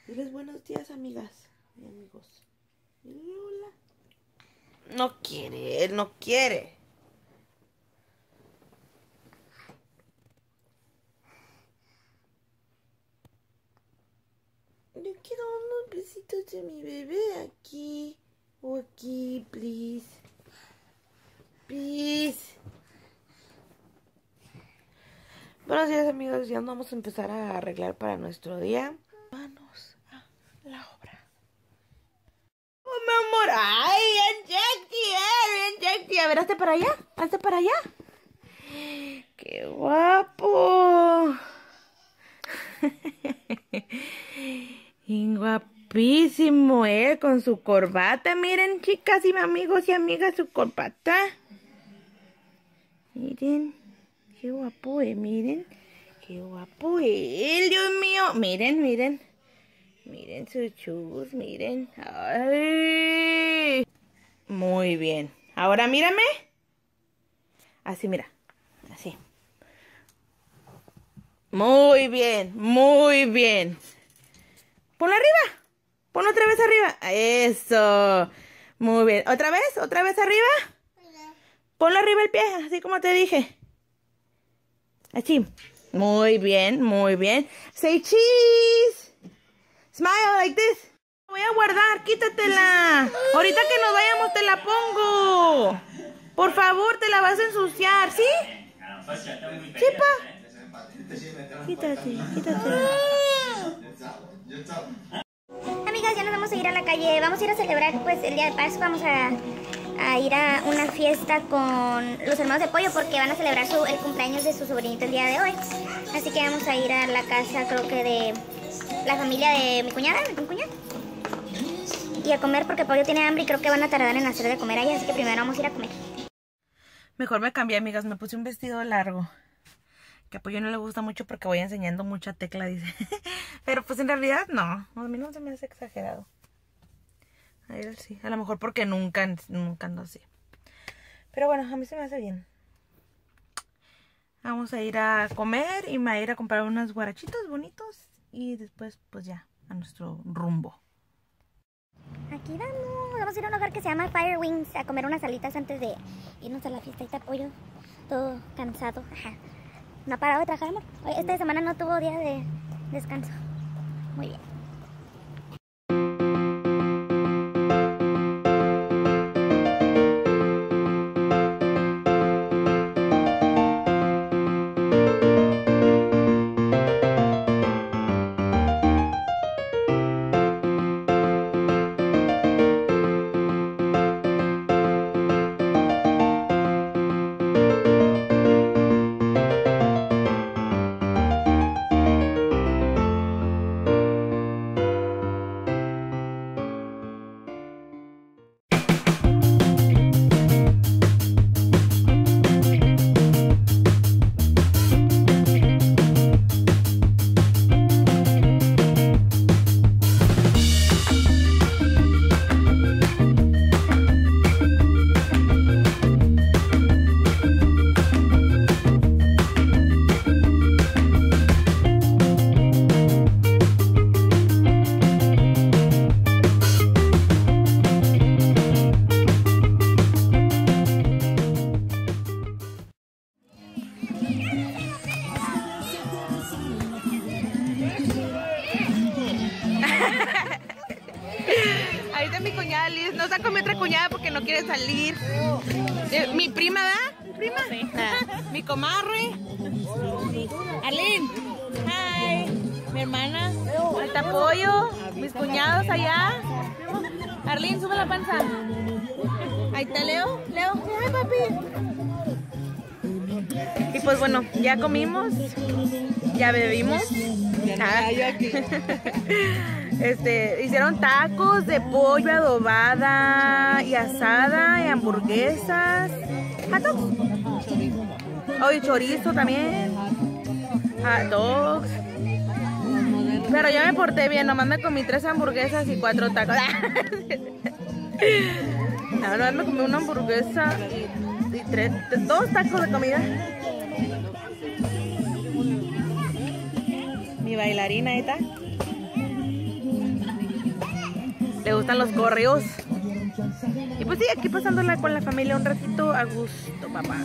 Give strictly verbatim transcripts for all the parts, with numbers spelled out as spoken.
Diles buenos días, amigas y amigos. Dile hola. No quiere, él no quiere. Yo quiero unos besitos de mi bebé aquí. O aquí, please. Please. Buenos días, amigos. Ya vamos a empezar a arreglar para nuestro día. Manos a la obra. ¡Oh, mi amor! ¡Ay, Anjecti! ¡Eh, Anjecti! A ver, hazte para allá. Hazte para allá. ¡Qué guapo! Y guapísimo, ¿eh? Con su corbata. Miren, chicas y amigos y amigas, su corbata. Miren. Qué guapo, eh. Miren. Qué guapo, eh. Dios mío. Miren, miren. Miren sus chus, miren. Ay. Muy bien. Ahora mírame. Así, mira. Así. Muy bien, muy bien. Ponlo arriba. Ponlo otra vez arriba. Eso. Muy bien. ¿Otra vez? ¿Otra vez arriba? Ponlo arriba el pie, así como te dije. Así. Muy bien, muy bien. Say cheese. Smile like this. Voy a guardar, quítatela. Ahorita que nos vayamos te la pongo. Por favor, te la vas a ensuciar, ¿sí? Chipa. Quítate, quítate. Amigas, ya nos vamos a ir a la calle. Vamos a ir a celebrar pues el día de Pascua. Vamos a, a ir a una fiesta con los hermanos de Pollo porque van a celebrar su, el cumpleaños de su sobrinito el día de hoy. Así que vamos a ir a la casa, creo que de la familia de mi cuñada, de mi cuñada. Y a comer porque Pollo tiene hambre y creo que van a tardar en hacer de comer allá. Así que primero vamos a ir a comer. Mejor me cambié, amigas. Me puse un vestido largo. Que a Pollo no le gusta mucho porque voy enseñando mucha tecla, dice. Pero pues en realidad no. A mí no se me hace exagerado. A él sí. A lo mejor porque nunca, nunca ando así. Pero bueno, a mí se me hace bien. Vamos a ir a comer y me voy a ir a comprar unos guarachitos bonitos. Y después pues ya, a nuestro rumbo. Aquí vamos. Vamos a ir a un lugar que se llama Fire Wings a comer unas alitas antes de irnos a la fiesta. Pollo todo cansado. Ajá. No ha parado de trabajar, amor. Hoy, esta semana no tuvo día de descanso. Muy bien. Ahorita mi cuñada Liz no está con mi otra cuñada porque no quiere salir. Eh, mi prima, ¿verdad? ¿Mi prima? Sí. Ah, mi comadre. Arlene. Hi. Mi hermana. El apoyo. Mis cuñados allá. Arlene, sube la panza. Ahí está Leo. Leo. Ay, papi. Y pues bueno, ya comimos. Ya bebimos. Ah. Este, hicieron tacos de pollo adobada y asada y hamburguesas. Hot dogs. Oh, y chorizo también. Hot dogs. Pero yo me porté bien, nomás me comí tres hamburguesas y cuatro tacos. No, nomás me comí una hamburguesa y tres, dos tacos de comida. Mi bailarina, ahí está. Le gustan los correos. Y pues sí, aquí pasándola con la familia un ratito a gusto, papá.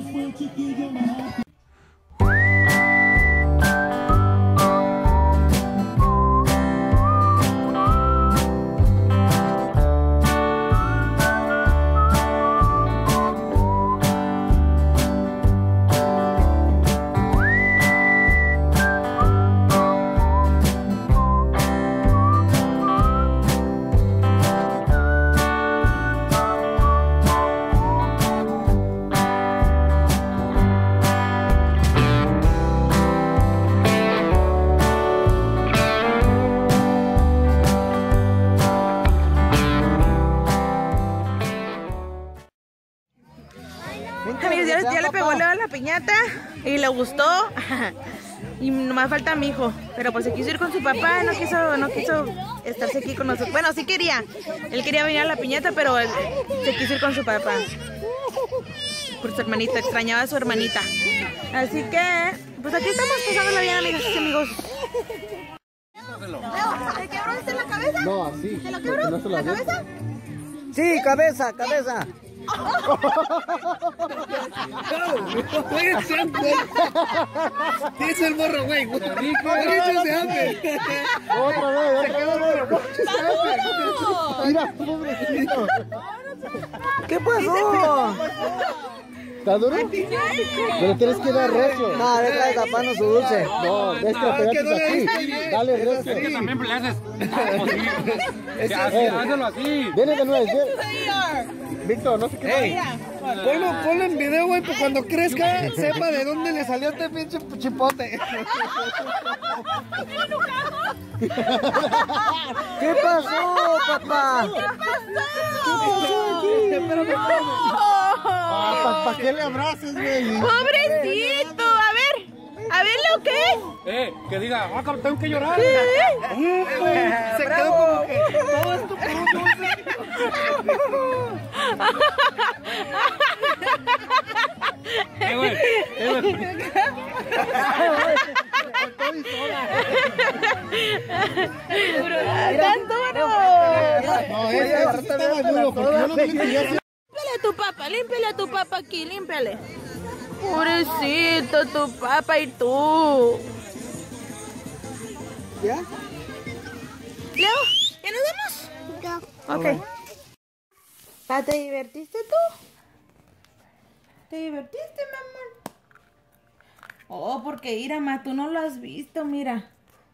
Amigos, ya, ya le pegó Leo a la piñata y le gustó. Y nomás falta mi hijo, pero pues se quiso ir con su papá, no quiso, no quiso estarse aquí con nosotros. Bueno, sí quería, él quería venir a la piñata, pero él se quiso ir con su papá. Por su hermanita, extrañaba a su hermanita. Así que, pues aquí estamos pasándola bien, amigas y amigos. ¿Te quebró este en la cabeza? No, así. ¿Se lo quebró? No se ¿La cabeza? Sí, cabeza, cabeza. Dice el morro, güey. Otra vez, otra vez. Mira, pobrecito. ¿Qué pasó? ¿Está duro? Pero tienes que dar recio. No, deja de taparnos su dulce. No, es que pegarte así. Dale recio. Es que también le haces. Hazlo así. Viene de nuevo. Víctor, no sé qué. Ponlo, ponlo en video, güey, pues cuando crezca, sepa de dónde le salió este pinche chipote. ¿Qué pasó, papá? ¿Qué pasó? ¿Para qué le abraces, güey? ¡Pobrecito! A ver, a ver lo que es. Eh, que diga, ah, tengo que llorar. ¿Qué? Se quedó como que todo esto por un dulce. Eh, güey, eh, güey. ¡Tan duro! No, ese estaba duro, porque yo no me quería hacer. Límpiale a tu papá, límpiale a tu papá aquí, límpiale. Pobrecito, tu papá y tú. ¿Ya? Leo, ¿ya nos vamos? Ok. ¿Pa, te divertiste tú? ¿Te divertiste, mi amor? Oh, porque mira, ma, tú no lo has visto, mira.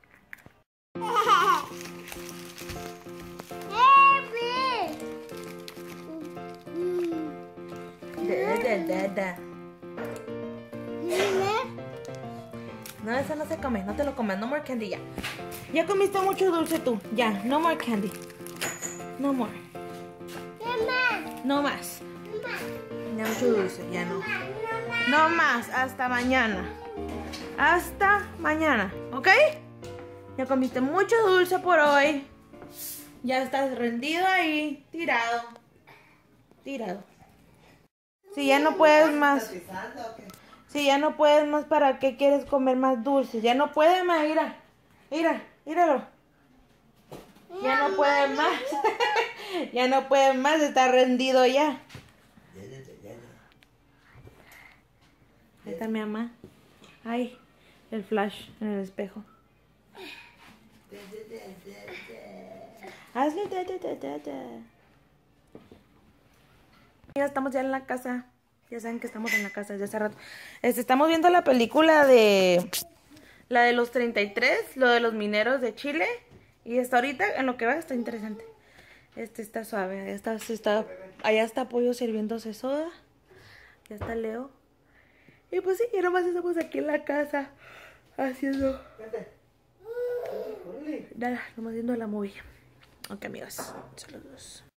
Da, da, da, da. No, eso no se come, no te lo comes, no more candy ya. Ya comiste mucho dulce tú, ya, no more candy. No more. No más. Ya mucho dulce, ya no. No más, hasta mañana. Hasta mañana, ¿ok? Ya comiste mucho dulce por hoy. Ya estás rendido ahí, tirado. Tirado. Si ya no puedes más. Si ya no puedes más, ¿para qué quieres comer más dulces? Ya no puedes más, mira. Mira, míralo. Ya no puedes más. Ya no puedes más, está rendido ya. Ahí está mi mamá. Ay, el flash en el espejo. Hazle da, da, da, da, da. Ya estamos ya en la casa. Ya saben que estamos en la casa desde hace rato. Este, estamos viendo la película de... La de los treinta y tres, lo de los mineros de Chile. Y hasta ahorita, en lo que va, está interesante. Este está suave. Allá está, está, allá está Pollo sirviéndose soda. Ya está Leo. Y pues sí, y nomás estamos aquí en la casa haciendo... Nada, nomás viendo la movie. Ok, amigos. Saludos.